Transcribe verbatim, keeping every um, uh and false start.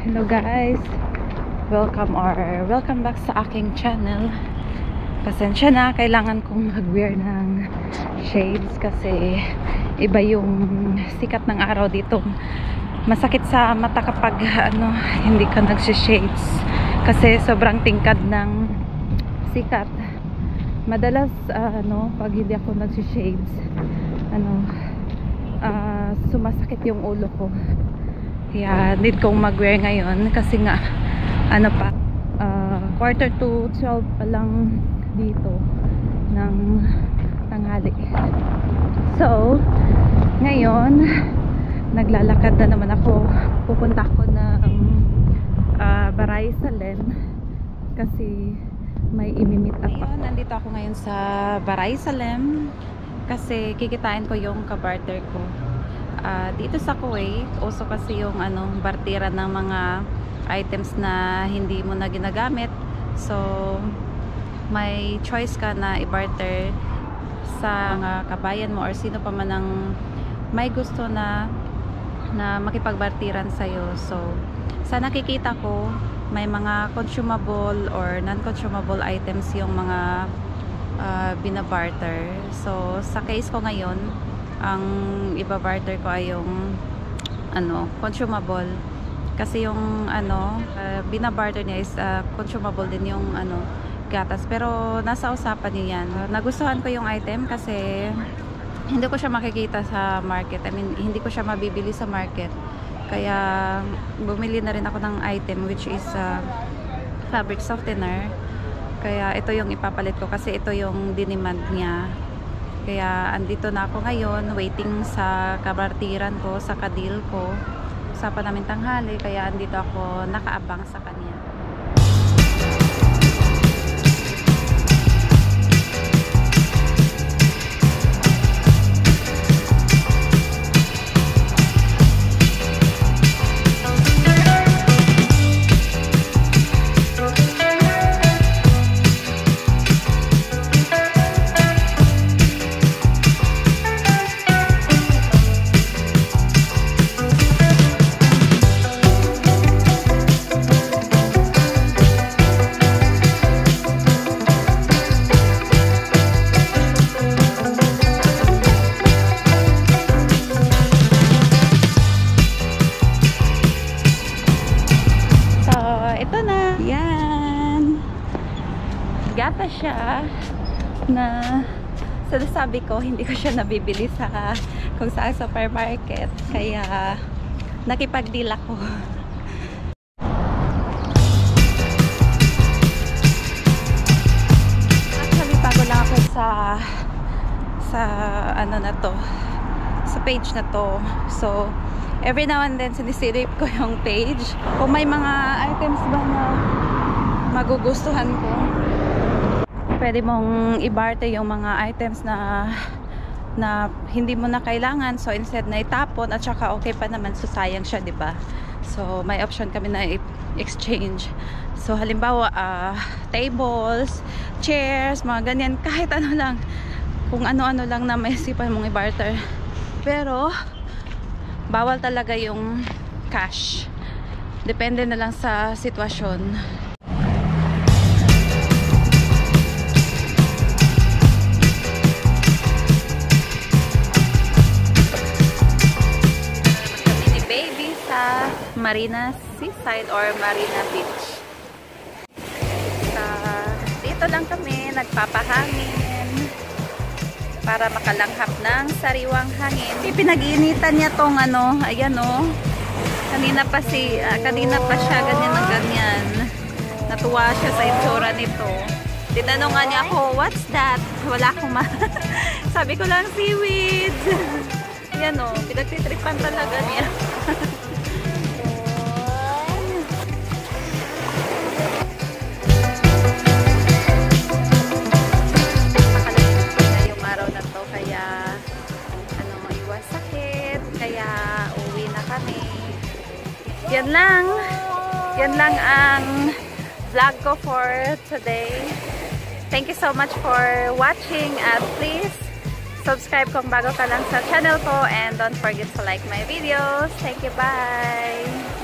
Hello guys, welcome or welcome back sa aking channel. Pasensya na, kailangan kong mag-wear ng shades kasi iba yung sikat ng araw dito. Masakit sa mata kapag ano, hindi ka nagsi-shades kasi sobrang tingkad ng sikat. Madalas uh, ano, pag hindi ako nagsi-shades, ano, uh, sumasakit yung ulo ko. Kaya need kong mag-wear ngayon kasi nga ano pa, uh, quarter to twelve pa lang dito ng tanghali. So ngayon naglalakad na naman ako. Pupunta ako ng uh, Baray Salem kasi may imimit up ako. Nandito ako ngayon sa Baray Salem kasi kikitain ko yung kabarter ko. Uh, dito sa Kuwait, uso kasi yung anong barteran ng mga items na hindi mo na ginagamit. So, may choice ka na i-barter sa mga kabayan mo or sino pa man ang may gusto na na makipagbarteran sa'yo. So, sa nakikita ko, may mga consumable or non-consumable items yung mga uh, binabarter. So, sa case ko ngayon, ang iba-barter ko ay yung ano, consumable kasi yung ano, uh, binabarter niya is uh, consumable din yung ano, gatas, pero nasa usapan niya yan. Uh, nagustuhan ko yung item kasi hindi ko siya makikita sa market. I mean, hindi ko siya mabibili sa market, kaya bumili na rin ako ng item which is uh, fabric softener. Kaya ito yung ipapalit ko kasi ito yung dinemand niya. Kaya andito na ako ngayon, waiting sa kabartiran ko, sa kadil ko. Usapan namin tanghali, kaya andito ako nakaabang sa kanya. Gata siya na sinasabi ko, hindi ko siya nabibili sa kung saan supermarket, kaya nakipag-deal ako. Actually, bago lang ako sa sa ano na to, sa page na to. So every now and then sinisilip ko yung page kung may mga items ba na magugustuhan ko. Pwede mong i-barter yung mga items na na hindi mo na kailangan, so instead na itapon at saka okay pa naman, so sayang siya, di ba? So may option kami na exchange. So halimbawa uh, tables, chairs, mga ganyan, kahit ano lang, kung ano-ano lang na may isipan mong i-barter. Pero bawal talaga yung cash. Depende na lang sa sitwasyon. Marina Seaside or Marina Beach. Uh, dito lang kami nagpapahangin para makalanghap ng sariwang hangin. Pinag-iinitan niya tong ano, ayan oh. Kanina pa si uh, kanina pa siya ganyan ng ganyan. Natuwa siya sa itsura nito. Tinanongan niya ako, what's that? Wala akong ma sabi ko lang, seaweed. Ayan oh, pinagtitripan talaga niya. Yan lang. Yan lang ang vlog ko for today. Thank you so much for watching and please subscribe kung bago ka lang sa channel ko and don't forget to like my videos. Thank you. Bye!